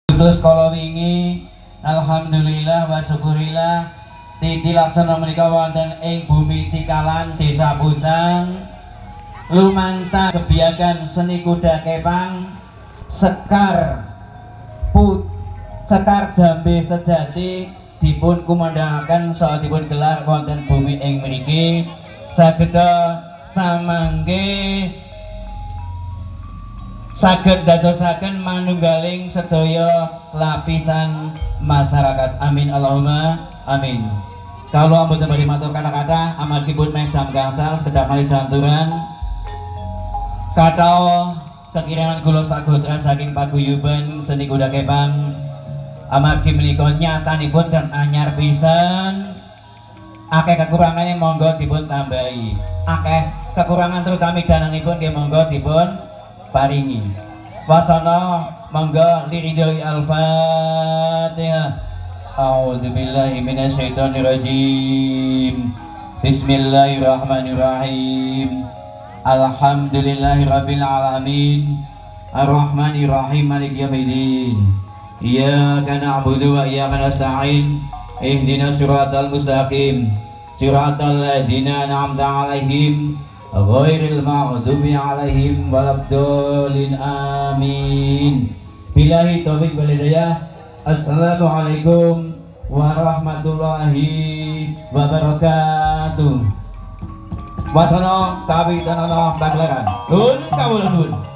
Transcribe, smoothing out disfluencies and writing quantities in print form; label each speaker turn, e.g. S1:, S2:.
S1: Terus kalau wingi alhamdulillah wa syukurillah titi laksana menika wonten ing bumi Cikalan Desa Pucang lumantar kebiakan seni kuda kepang Sekar Jambe Sejati dipun kumandangaken saha dipun gelar wonten bumi ing mriki sageda samangke saged dadosaken manunggaling sedaya lapisan masyarakat. Amin Allahumma amin. Kalau ampun badhe matur kata-kata amargipun meh jam gangsal sekedap malih janturan katau kekirangan kula sagotra saking paguyuban seni kuda kepang amargi menika nyatanipun jan anyar pisan akeh kekurangane monggo dipun tambahi akeh kekurangan terutami dananipun nggih monggo dipun paringi wasana monggo liridoi al-fatihah. A'udzubillahi minasyaitonirrajim. Bismillahirrahmanirrahim. Alhamdulillahirabbil alamin. Arrahmanirrahim maliki yaumiddin. Iyyaka na'budu wa iyyaka nasta'in. Ihdinas siratal mustaqim. Siratal ladzina an'amta 'alaihim ghairil maghdubi 'alaihim waladdallin. Amin. Billahi taufiq wal hidayah. Assalamualaikum warahmatullahi wabarakatuh. Wasana kawitanana pagelaran. Nun kawula nuwun.